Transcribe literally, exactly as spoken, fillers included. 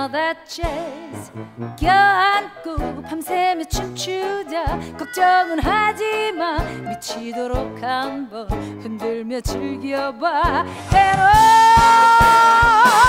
know that jazz 껴안고 밤새며 춤추자 걱정은 하지마 미치도록 한번 흔들며 즐겨봐 And oh